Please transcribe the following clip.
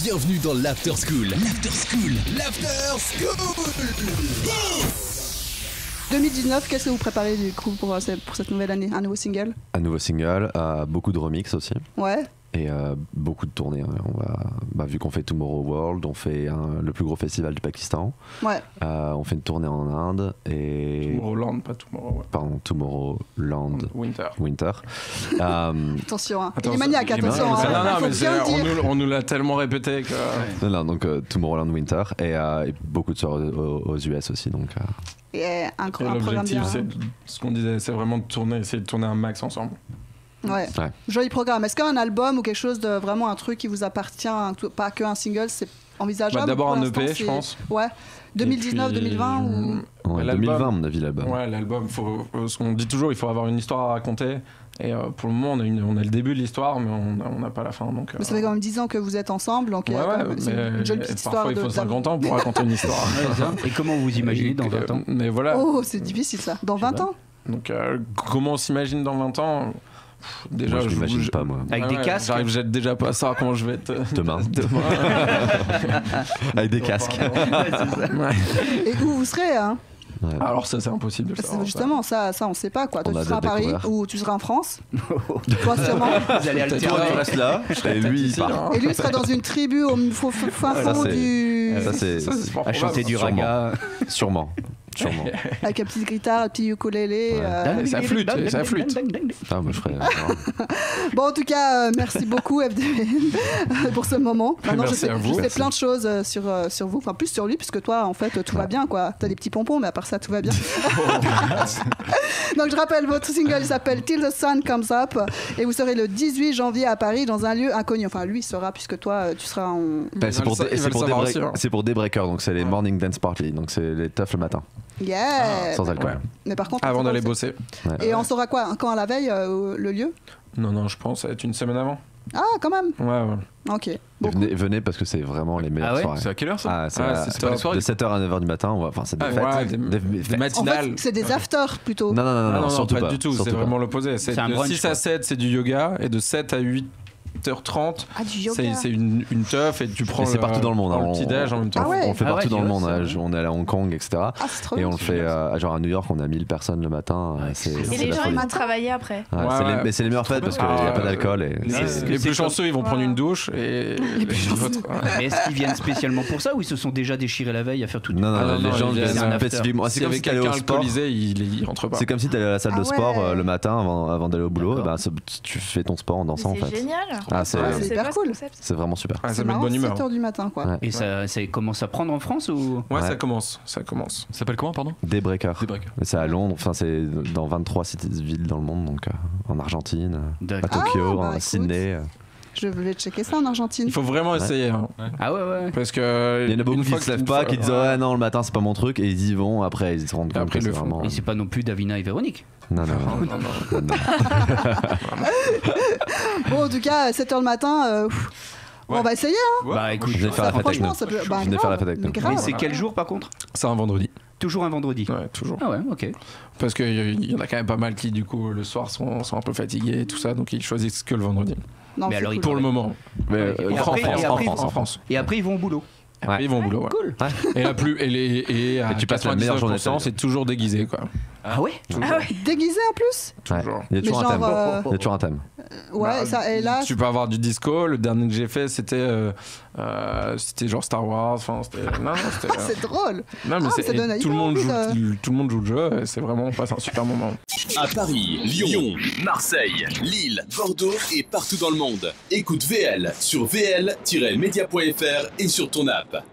Bienvenue dans l'After School. L'After School. L'After School. 2019, qu'est-ce que vous préparez du coup pour cette nouvelle année? Un nouveau single? Un nouveau single, beaucoup de remix aussi. Ouais. Et beaucoup de tournées. Vu qu'on fait Tomorrow World, on fait le plus gros festival du Pakistan. Ouais. On fait une tournée en Inde et. Tomorrowland, pas Tomorrow. Ouais. Pardon, Tomorrowland. Winter. Attention, hein. Il est maniaque, attention. On nous l'a tellement répété que. Non, donc Tomorrowland Winter et beaucoup de soirées aux US aussi. Donc. Et un programme bien. C'est ce qu'on disait, c'est vraiment essayer de tourner un max ensemble. Ouais. Joli programme. Est-ce qu'un album ou quelque chose de vraiment un truc qui vous appartient, pas que un single, c'est envisageable? D'abord un EP, je pense. Ouais. 2019, 2020 ou... Ouais, 2020 à mon avis l'album. Ouais, l'album. On dit toujours, il faut avoir une histoire à raconter. Et pour le moment, on a le début de l'histoire, mais on n'a pas la fin. Donc, mais ça fait quand même 10 ans que vous êtes ensemble, donc c'est une jolie petite histoire. Parfois, il faut 50 ans pour raconter une histoire. Et comment vous imaginez dans 20 ans? Mais voilà. Oh, c'est difficile ça. Dans 20 ans? Donc, comment on s'imagine dans 20 ans? Déjà, moi, je l'imagine pas, moi. Avec des casques. J'arrive déjà pas à savoir comment je vais être demain. Avec des casques. Et où vous serez, hein? Ouais. Alors ça, c'est impossible de le savoir. Justement, ça on sait pas quoi. Toi, tu seras à Paris ou tu seras en France. Toi, sûrement. Vous allez alterner. Toi, tu restes là. Et lui, il part. Et lui sera dans une tribu au fin fond du. Ça, c'est à chanter du raga. Sûrement. Avec une petite guitare, un petit ukulélé. Ça flûte. Ah, moi, je ferais. Bon, en tout cas, merci beaucoup FDN pour ce moment. Maintenant, je sais plein de choses sur vous, enfin plus sur lui, puisque toi, en fait, tout va bien, quoi. T'as des petits pompons, mais à part ça, tout va bien. Donc, je rappelle, votre single, il s'appelle Till the Sun Comes Up, et vous serez le 18 janvier à Paris dans un lieu inconnu. Enfin, lui sera, puisque toi, tu seras en. C'est pour Daybreaker, donc c'est les morning dance party, donc c'est les teufs le matin. Yeah. Sans alcool. Mais par contre, avant d'aller bosser. Et on saura quoi quand à la veille le lieu? Non, je pense être une semaine avant. Ah, quand même. Ouais. Ok. Venez parce que c'est vraiment les meilleures soirées. C'est à quelle heure ça? C'est de 7h à 9h du matin. Enfin, c'est des fêtes. Des matinales. En fait, c'est des afters plutôt. Non, surtout pas du tout. C'est vraiment l'opposé. C'est de 6 à 7, c'est du yoga, et de 7 à 8h30, c'est une teuf, et tu prends. C'est partout dans le monde. Le petit déj en même temps. On le fait partout dans le monde. On est allé à Hong Kong, etc. Et on le fait genre à New York, on a 1000 personnes le matin. Et les gens ils vont travailler après. Mais c'est les meilleures fêtes parce qu'il n'y a pas d'alcool. Les plus chanceux, ils vont prendre une douche. Et mais est-ce qu'ils viennent spécialement pour ça ou ils se sont déjà déchirés la veille à faire tout? Non, les gens viennent spécifiquement. C'est comme si t'allais au sport. Il rentre pas. C'est comme si t'allais à la salle de sport le matin avant d'aller au boulot. Tu fais ton sport en dansant en fait. C'est génial. C'est hyper cool. C'est vraiment super. Ça met de bonne humeur. 7h du matin, quoi. Et ça commence à prendre en France ou? Ouais, ça commence. Ça s'appelle comment, pardon? Daybreaker. C'est à Londres. Enfin, c'est dans 23 villes dans le monde, donc en Argentine, à Tokyo, à Sydney. Je voulais checker ça en Argentine. Il faut vraiment essayer. Ah ouais. Parce que il y en a beaucoup qui se lèvent pas, qui disent ouais non le matin c'est pas mon truc, et ils y vont après ils se rendent compte que c'est vraiment. Et c'est pas non plus Davina et Véronique. Non. Bon, en tout cas, 7h le matin, on va essayer. Hein. Bah écoute, je vais faire la fête avec nous. Venez faire la fête avec nous. Mais c'est quel jour par contre? C'est un vendredi. Toujours un vendredi? Ouais, toujours. Ah ouais, ok. Parce qu'il y en a quand même pas mal qui, du coup, le soir sont un peu fatigués et tout ça, donc ils choisissent que le vendredi. Non, mais alors, pour le moment. Mais en France. Et après, ils vont au boulot. Après, ils vont au boulot. Cool. Et tu passes la meilleure journée de temps, c'est toujours déguisé, quoi. Ah ouais? Déguisé en plus? Toujours. Il y a toujours un thème. Ouais, ça, et là. Tu peux avoir du disco. Le dernier que j'ai fait, c'était genre Star Wars. Enfin, c'est drôle. Non, mais tout le monde joue le jeu. Et c'est vraiment un super moment. À Paris, Lyon, Marseille, Lille, Bordeaux et partout dans le monde. Écoute VL sur vl-media.fr et sur ton app.